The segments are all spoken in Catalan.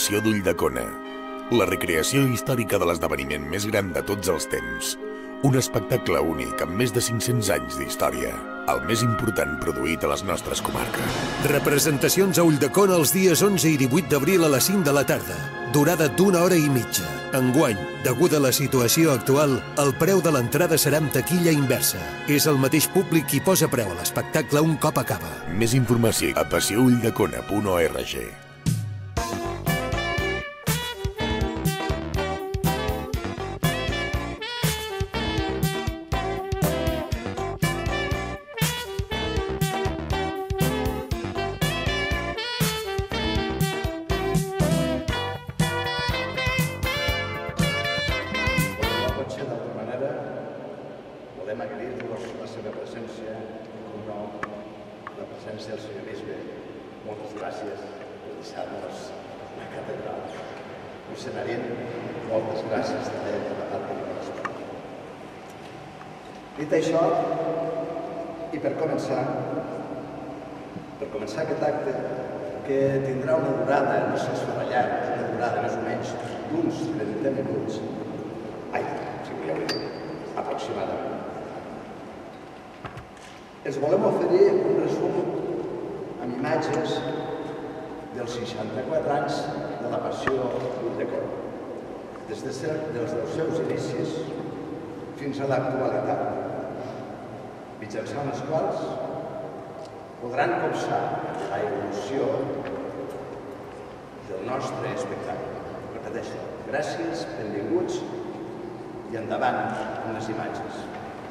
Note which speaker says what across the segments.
Speaker 1: Passió d'Ulldecona, la recreació històrica de l'esdeveniment més gran de tots els temps. Un espectacle únic amb més de 500 anys d'història, el més important produït a les nostres comarques.
Speaker 2: Representacions a Ulldecona els dies 11 i 18 d'abril a les 5 de la tarda. Durada d'1 hora i mitja. Enguany, degut a la situació actual, el preu de l'entrada serà amb taquilla inversa. És el mateix públic qui posa preu a l'espectacle un cop acaba.
Speaker 1: Més informació a passioulldecona.org.
Speaker 3: Volem agrair-vos la seva presència i, com no, la presència del senyor bisbe. Moltes gràcies per deixar-nos la catedral. Mossèn, moltes gràcies també per la part de nostra. Dit això, i per començar aquest acte, que tindrà una durada, no sé si farà llarg, una durada més o menys d'uns 30 minuts, aproximadament. Els volem oferir un resum amb imatges dels 64 anys de la Passió d'Ulldecona, des dels seus inicis fins a l'actualitat, mitjançant els quals podran copsar la evolució del nostre espectacle. Repeteixo, gràcies, benvinguts i endavant amb les imatges.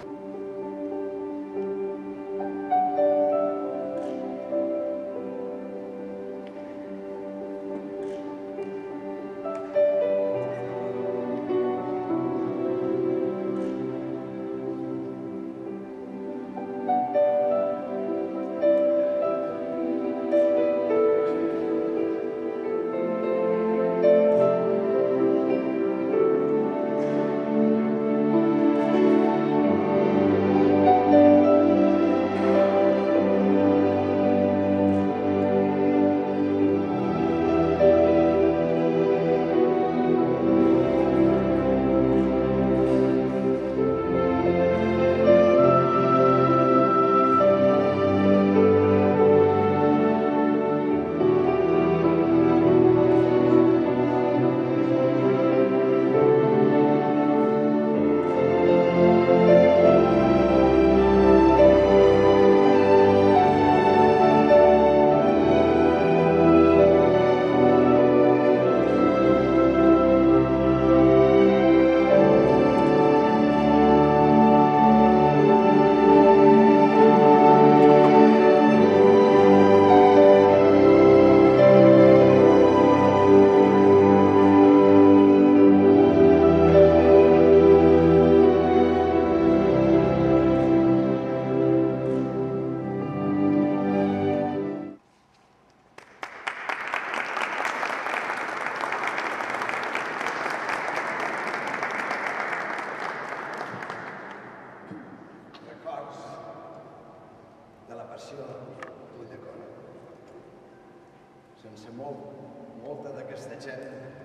Speaker 3: Sense molta d'aquesta gent,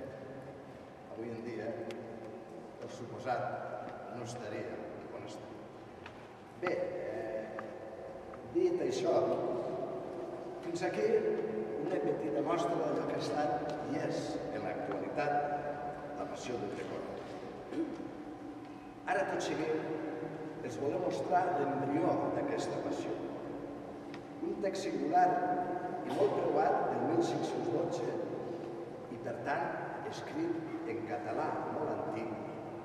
Speaker 3: avui en dia, per suposat, no estaria on estaria. Bé, dit això, fins aquí una petita mostra d'allò que ha estat i és, en l'actualitat, la Passió d'Ulldecona. Ara, tot seguit, els volem mostrar l'embrió d'aquesta passió. Un text singular i molt preuat del 1512 i, per tant, escrit en català molt antic,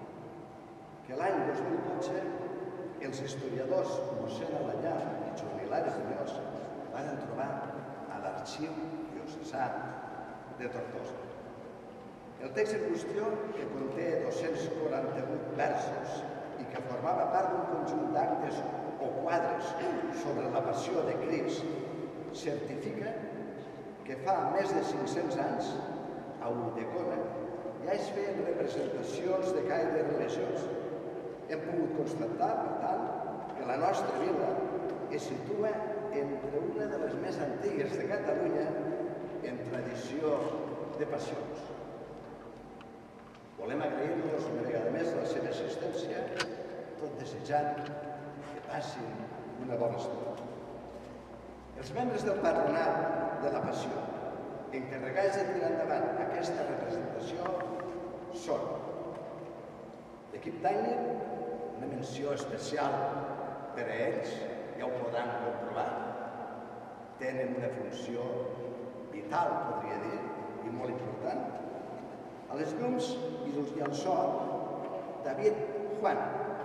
Speaker 3: que l'any 2012 els historiadors Mossèn Alanyà i Jordilares Muñoz van trobar a l'Arxiu Diocesà de Tortosa. El text en qüestió, que conté 248 versos i que formava part d'un conjunt d'actes o quadres sobre la passió de Crist, certifica que fa més de 500 anys a Ulldecona ja es feien representacions de caire religiós. Hem pogut constatar, per tant, que la nostra vila es situa entre una de les més antigues de Catalunya en tradició de passions. Volem agrair-los una vegada més la seva assistència, tot desitjant que passin una bona estona. Els membres del Patronat de la Passió, encarregats de tirar endavant aquesta representació, són l'equip tècnic, una menció especial per a ells, ja ho podran comprovar, tenen una funció vital, podria dir, i molt important. A les llums i al so, David Juan.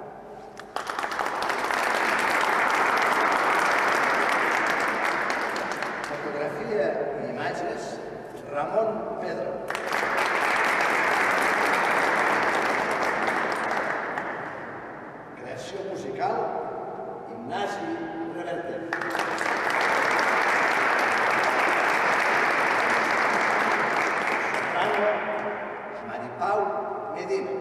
Speaker 3: Fotografia i imatges, Ramon Pedro. Creació musical, Ignasi Reverte. Soprano, Maripau Medina.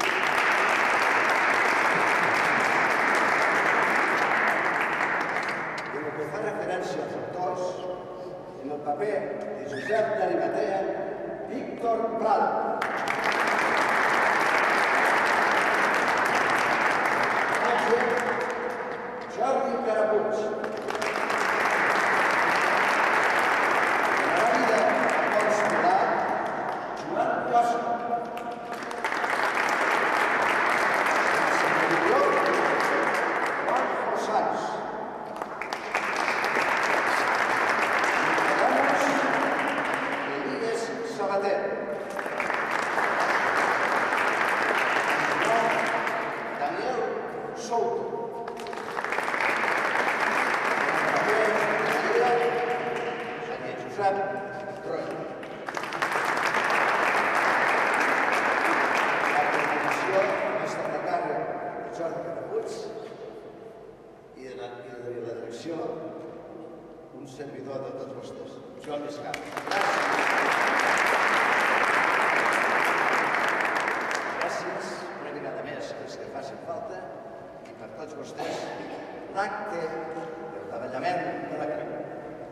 Speaker 3: I el que fa referència als autors, en el paper de Josep d'Arimatea, Víctor Prado. Jordi Carapuig. En la vida del soldà, Joan Costa. Juan Rosals. Elies Sabater. Daniel Souto. Josep Roy. La coordinació ha estat a càrrec de Jordi Carapuig i de la direcció un servidor de tots vostès, Joan Miscar. Gràcies una vegada més als que facin falta i per tots vostès l'acte del davallament de la creu.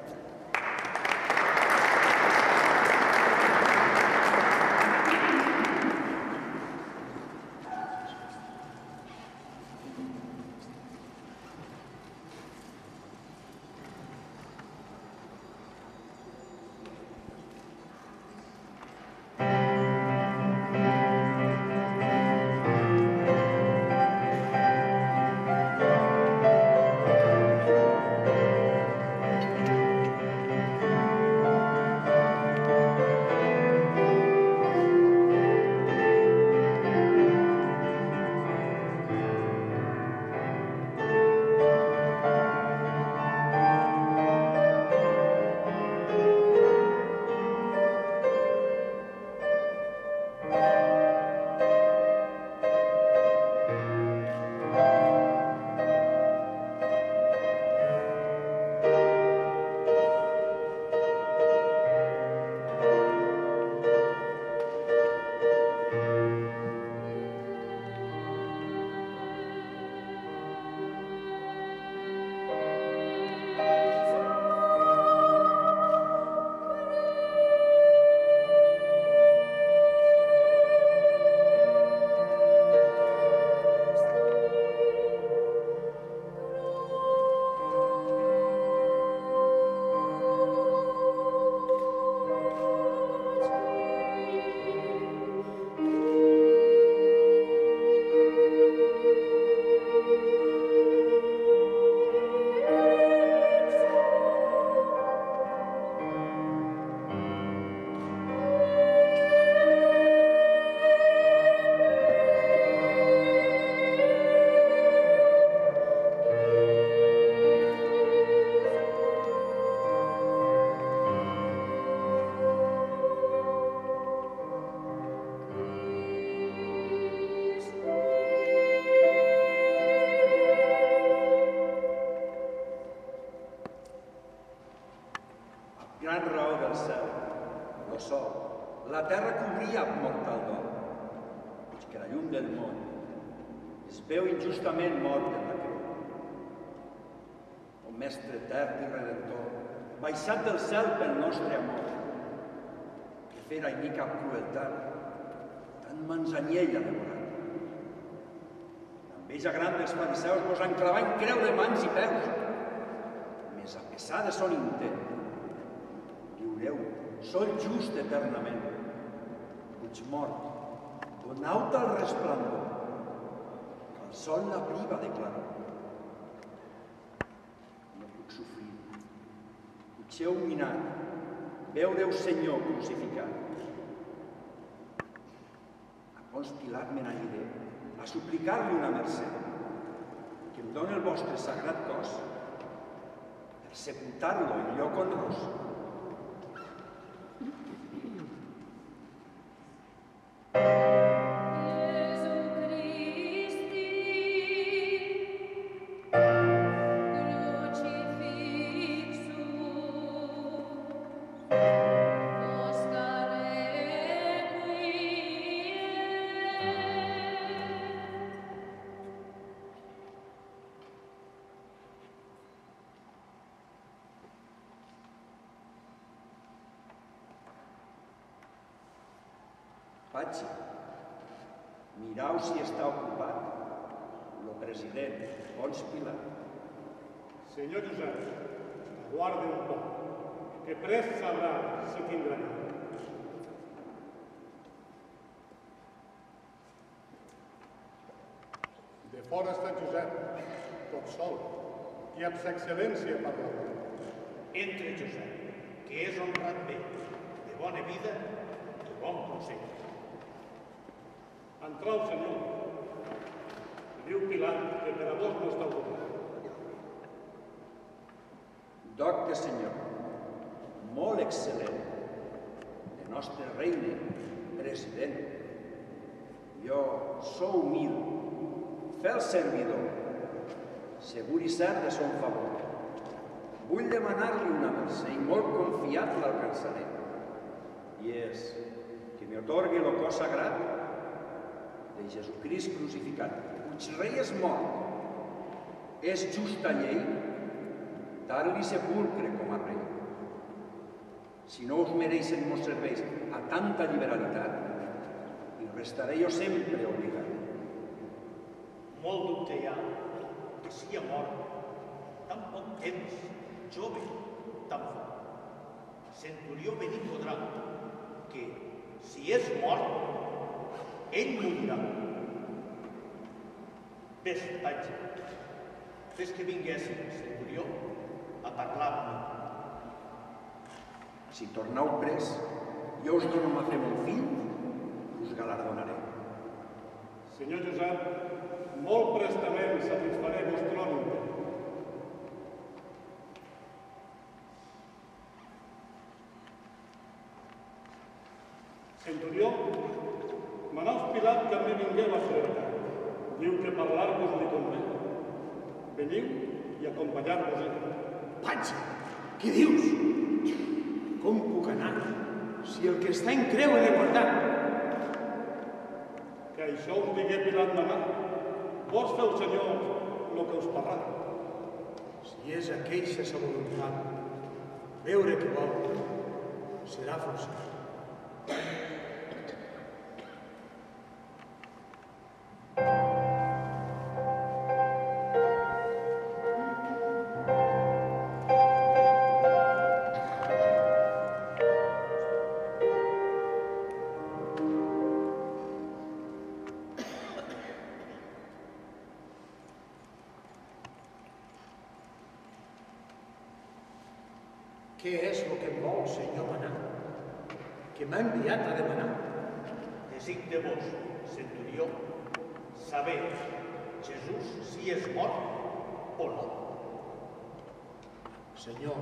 Speaker 4: gran raó del cel, el sol, la terra cobria amb mortal dol, puix que la llum del món es veu injustament mort en la creu. O mestre etern i redentor, baixat del cel pel nostre amor, que fera i ni cap crueltat, tan manzanyella devorat. L'enveja gran dels fariseus mos enclavà en creu de mans i peus. Més a pesar de son intent, diureu, sol just eternament. Puigmort, donau-te el resplendor, que el sol la priva de claror. No puc sofrir. Puigeu minat, veure-ho Senyor crucificat. A Pons Pilat me n'aniré a suplicar-li una mercè, que em doni el vostre sagrat cos per sepultar-lo en lloc honrós. Patxi, mirau si està ocupat el president Pons Pilat.
Speaker 5: Senyor Josep, aguarde un poc, que pres sabrà si tindrà gana. De fora està Josep, tot sol, i amb sa excel·lència parla.
Speaker 6: Entre Josep, que és honrat bé, de bona vida i bon consell.
Speaker 5: Entrau, senyor. Diu Pilat que per a vos no està ocupat.
Speaker 4: Docte senyor, molt excel·lent, de nostre regne, president. Jo sou humil, fel servidor, segur i cert de son favor. Vull demanar-li una mercè i molt confiat l'alcançaré. I és que m'atorgui el cos sagrat de Jesucrist crucificat. Puigrei és mort. És justa llei dar-li sepulcre com a rei. Si no us mereixen mos serveis a tanta liberalitat, i restaré jo sempre obligat.
Speaker 6: Molt dubte hi ha que sia mort tan poc temps, jove, tan fort. Centurió venir podrà que, si és mort, ell morirà. Ves, Patxi, fes que vinguessin, Centurió, a parlar amb mi.
Speaker 4: Si tornau pres, jo us dono a fer mon fill, us galardonaré.
Speaker 5: Senyor Josep, molt prestament satisfaré vostre intent. Centurió, Manós Pilat que a mi vingueu a cercar. Diu que parlar-vos li convé. Veniu i acompanyar-vos.
Speaker 7: Patxi, què dius? Com puc anar si el que està en creu he de guardar?
Speaker 5: Que això us digué Pilat manà. Vos feu, senyor, el que us parlarà.
Speaker 7: Si és aqueixa sa voluntat, veure què vol, serà forçat. Què és el que em vol, senyor manà? Que m'ha enviat a demanar?
Speaker 6: Desig de vos, Centurió, saber Jesús si és mort o no.
Speaker 7: Senyor,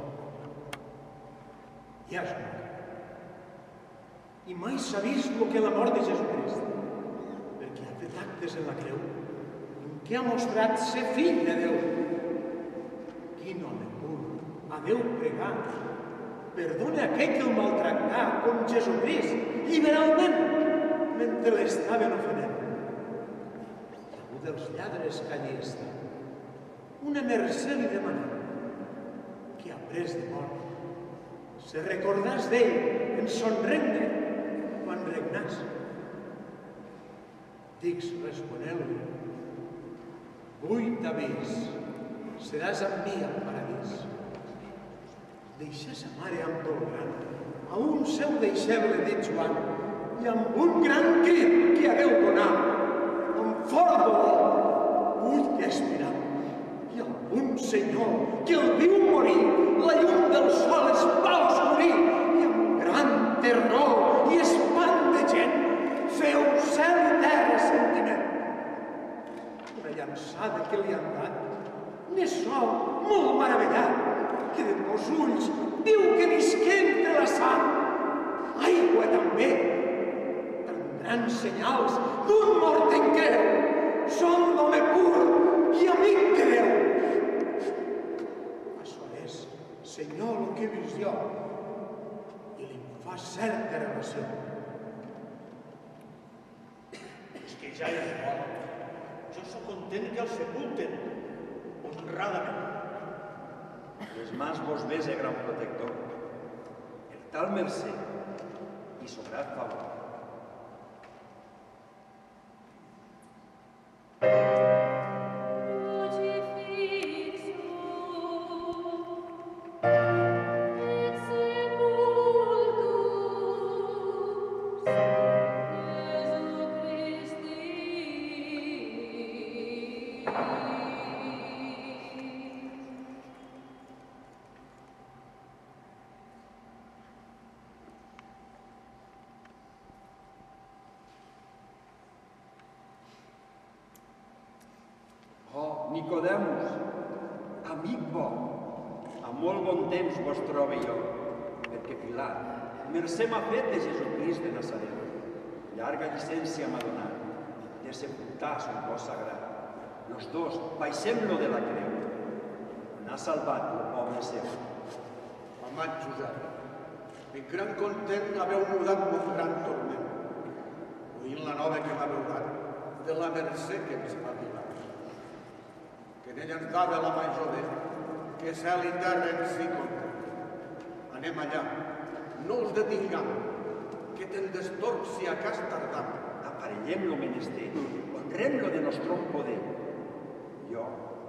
Speaker 7: ja és mort. I mai s'ha vist el que la mort de Jesucrist, perquè ha fet actes en la creu en què ha mostrat ser fill de Déu. Quin home pur, a Déu pregar, perdona aquell que el maltractà com Jesucrist, liberalment, mentre l'estaven ofenent. Algú dels lladres que allí està, una mercè li demana, que ha pres de mort, se recordàs d'ell en son regne més. Dix responent-li, vull t'avís, seràs amb mi al paradís. Deixà sa mare amb tot gran, a un seu deixeble dit Joan, i amb un gran crit que hagueu donar, amb fort dolor, vull expirar. I amb un senyor que el viu morir, la llum del sol es va oscurir, i amb gran terror i espant de gent, feu cel i terra sentiment. Una llançada que li han dat, n'és sol molt meravellat, que de meus ulls diu que visqué entre la sang. Aigua també, grans senyals d'un mort en creu, són d'home pur i amic de Déu. Això és, senyor, el que he vist jo, i li fa certa relació.
Speaker 6: És que ja és mort. Jo sóc content que el sepulten, honradament.
Speaker 4: Les mans vos bese, gran protector, el tal mercè i sobrat favor. Nicodemus, amic bo, a molt bon temps vos trobe jo, perquè Pilat, mercè m'ha fet de Jesucrist de Nazaret. Llarga llicència m'ha donat de sepultar son cos sagrat. Los dos baixem-lo de la creu. N'ha salvat el poble seu.
Speaker 3: Amat Josep, ben gran content haveu mudat mon gran torment, oint la nova que m'haveu dat de la mercè que ens va arribar. Que d'ella ens dava la major bé, que cel i terra ens hi compten. Anem allà, no us detingam, que te'n destorb si a cas tardam.
Speaker 4: Aparellem lo menester, honrem-lo de nostre poder. Jo,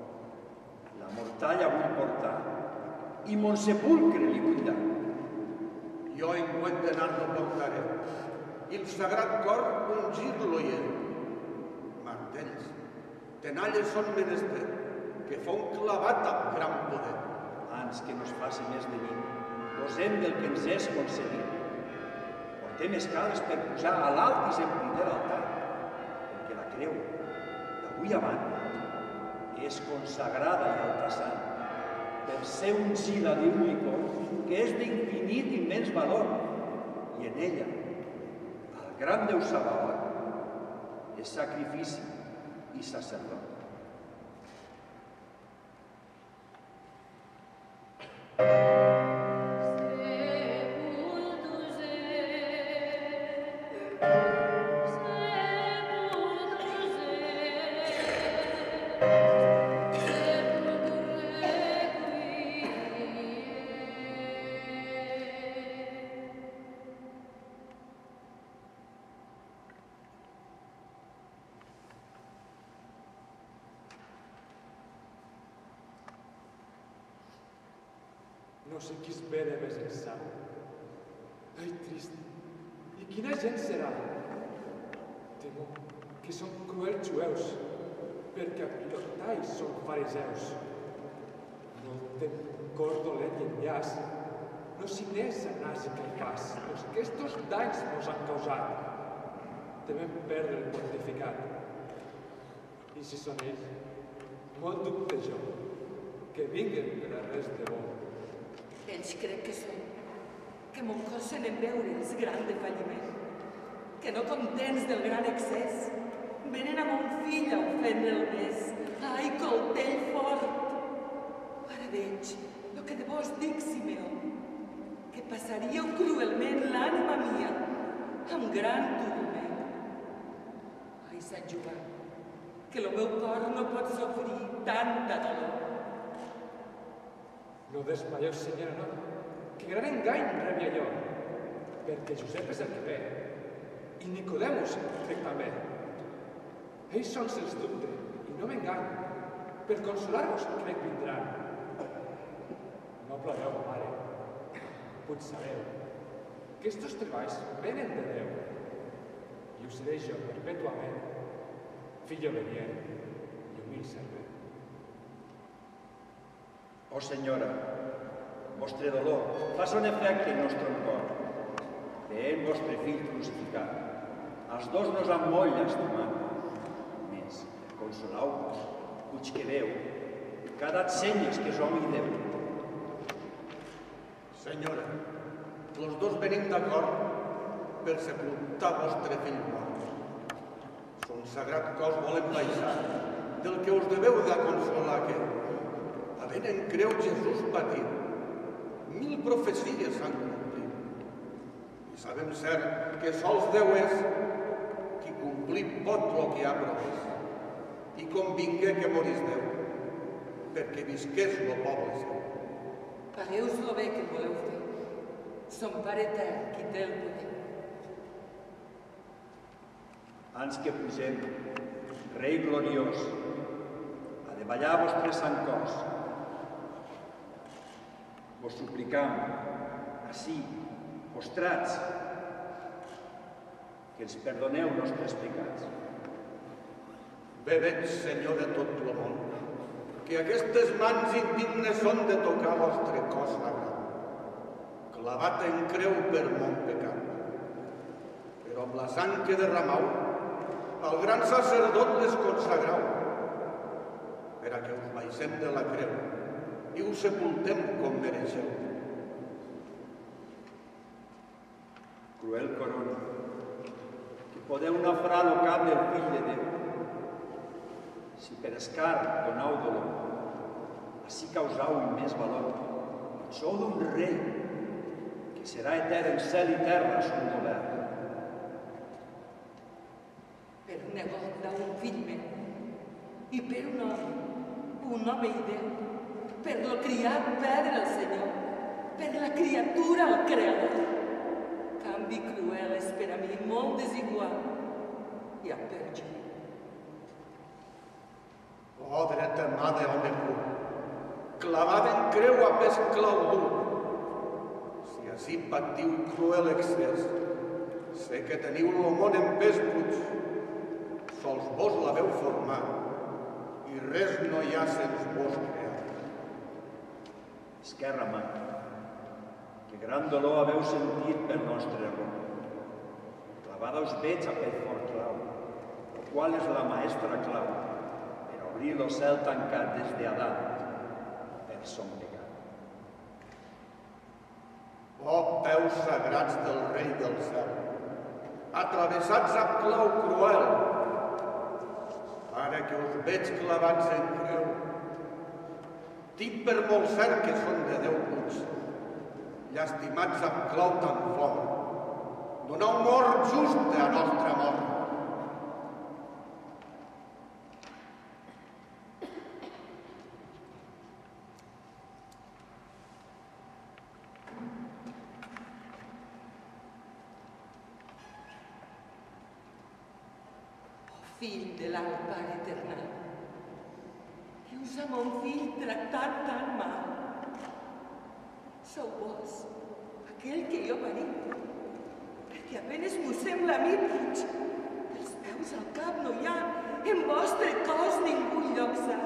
Speaker 4: la mortalla vull portar, i mon sepulcre li vull dar.
Speaker 3: Jo enguany d'anar-lo portaré, i el sagrat cor ungir-lo hi he. Martells, tenalles són menester, que fa un clavat amb gran poder.
Speaker 4: Abans que no es faci més de nit, gosem del que ens és concedit. Portem escales per posar a l'alt i sempre altar, perquè la creu, d'avui avant, és consagrada i altasant, per ser ungida d'un licor que és d'infinit immens valor, i en ella, el gran Déu Sabaoth, és sacrifici i sacerdot.
Speaker 8: No sé qui espera més ençà. Ai, trist. I quina gent serà? Temo que són cruels jueus, perquè a pilotalls són fariseus. No ten cor dolent i enllaç, no si n'és a nas i caifàs, los que estos danys mos han causat. Temem perdre el pontificat. I si són ells, molt dubte jo, que vinguen per a res de bo.
Speaker 9: Ells crec que són, que mon cor se n'en veure'ls gran defalliment, que no contents del gran excés, venen a mon fill a ofendre el més. Ai, coltell fort! Ara veig el que de vos dic, Simeó, que passaríeu cruelment l'ànima mia amb gran turment. Ai, Sant Joan, que el meu cor no pot sofrir tanta dolor.
Speaker 8: No desmaieu, senyora, no, que gran engany rebia jo, perquè Josep és el que ve, I Nicodemus, crec també. Ells són sens dubte, i no m'engany. Per consolar-vos, crec, vindran. No ploreu, mare. Potser sabeu que estos treballs venen de Déu i us seré jo perpètuament, fill obedient i humil servent.
Speaker 4: Oh, senyora, vostre dolor fa son efecte en nostre cor. Veient vostre fill crucificat, els dos nos han molt llastimat. Més, consoleu-vos, puig que Déu, que ha dat senyes que som i Déu.
Speaker 3: Senyora, els dos venim d'acord per sepultar vostre fill mort. Son sagrat cos volem baixar, del que us deveu de consolar que, havent en creu Jesús patit, 1000 profecies s'han complit. I sabem cert que sols Déu és qui complir pot el que ha promès. I convingué que morís Déu, perquè visqués el poble seu.
Speaker 9: Pagueu-vos lo bé que voleu fer. Son Pare etern qui té el poder.
Speaker 4: Ans que pugem, Rei gloriós, a de ballar vostre sant cos, vos suplicam, ací, postrats, que ens perdoneu nostres pecats.
Speaker 3: Bé veig, Senyor de tot el món, que aquestes mans indignes són de tocar vostre cos sagrat, clavat en creu per mon pecat. Però amb la sang que derramau, al gran sacerdot les consagrau, per a que us baixem de la creu i us sepultem com mereixeu.
Speaker 4: Cruel corona, que podeu nafrar el cap del fill de Déu. Si per escar donau dolor, així causau i més valor, sou d'un rei, que serà etern en cel i terra son govern.
Speaker 9: Per negot d'un fill meu, i per un home i Déu, per lo criat perdre el Senyor, per la criatura el Creador. Canvi cruel és per a mi molt desigual i a perjuí.
Speaker 3: Oh, dreta mà d'home pur, clavada en creu a pes clau dur. Si ací patiu cruel excés, sé que teniu el món en pes puig. Sols vos l'haveu format i res no hi ha sens vos creat.
Speaker 4: Esquerra mà, que gran dolor haveu sentit per nostre error. Clavada us veig a pes fort clau, el qual és la maestra clau, obrir el cel tancat des d'Adà per son pecat.
Speaker 3: Oh, peus sagrats del rei del cel, atravessats amb clau cruel, ara que us veig clavats en creu, dic per molt cert que són de Déu puig, llastimats amb clau tan fort, donau mort just a nostra mort.
Speaker 9: Fill de l'alt Pare eternal, que us amb un fill tractat tan mal. Sou vos, aquell que jo parit, perquè apenes m'ho sembla a mi, puig. Dels peus al cap no hi ha, en vostre cos ningú lloc sa.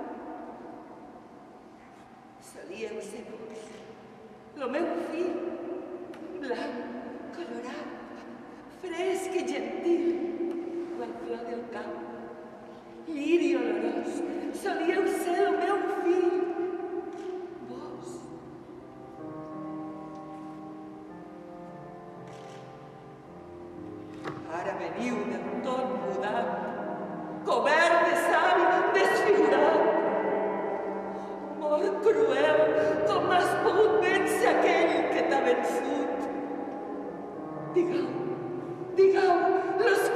Speaker 9: Solíeu ser vos, lo meu fill, blanc, colorat, fresc i gentil, la flor del camp, lliri olorós, solíeu ser el meu fill, vos. Ara veniu del tot mudat, cobert de sang, desfigurat. Mort cruel, com has pogut vèncer aquell que t'ha vençut? Digueu, los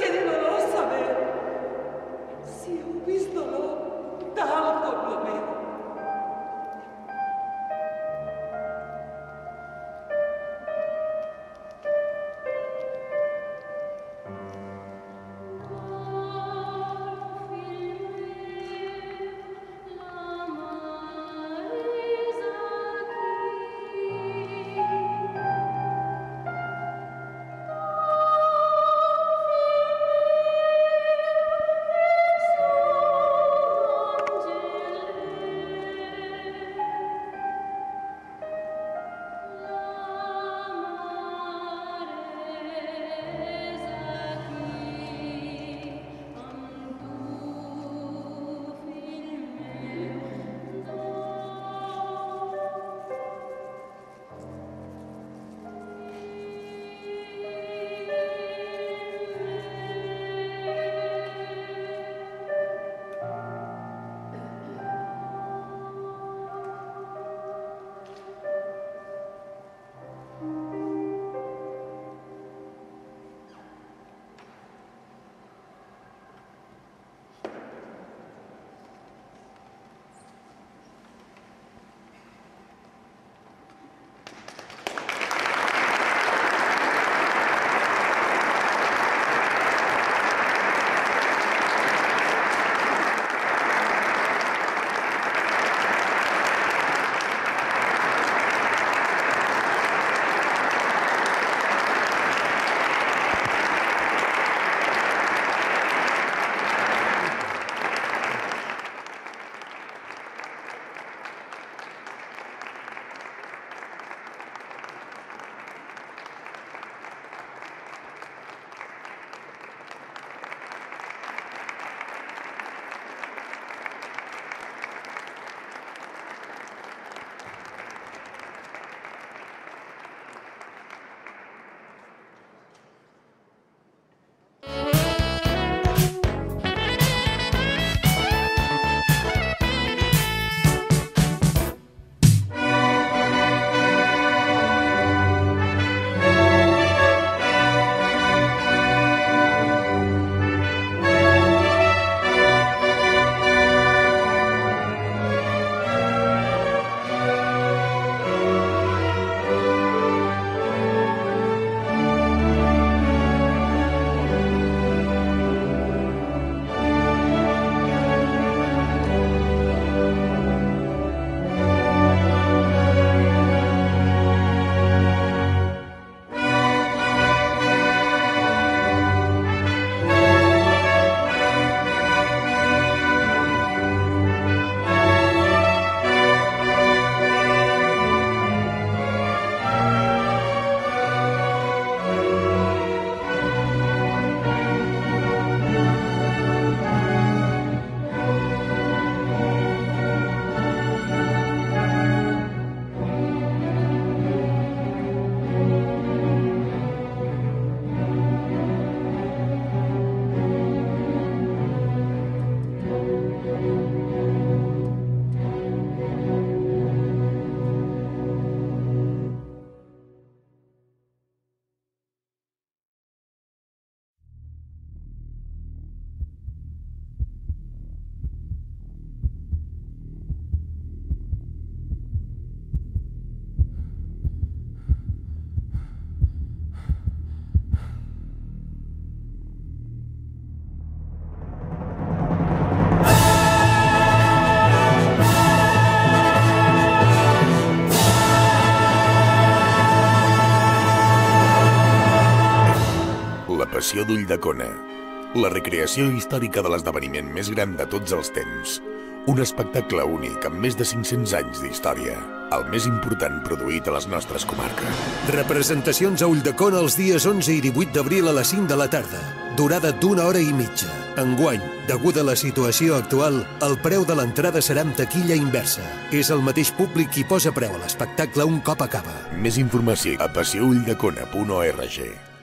Speaker 1: Passió d'Ulldecona. La recreació històrica de l'esdeveniment més gran de tots els temps. Un espectacle únic amb més de 500 anys d'història. El més important produït a les nostres comarques.
Speaker 2: Representacions a Ulldecona els dies 11 i 18 d'abril a les 5 de la tarda. Durada d'1 hora i mitja. Enguany, degut a la situació actual, el preu de l'entrada serà amb taquilla inversa. És el mateix públic qui posa preu a l'espectacle un cop acaba.
Speaker 1: Més informació a passioulldecona.org.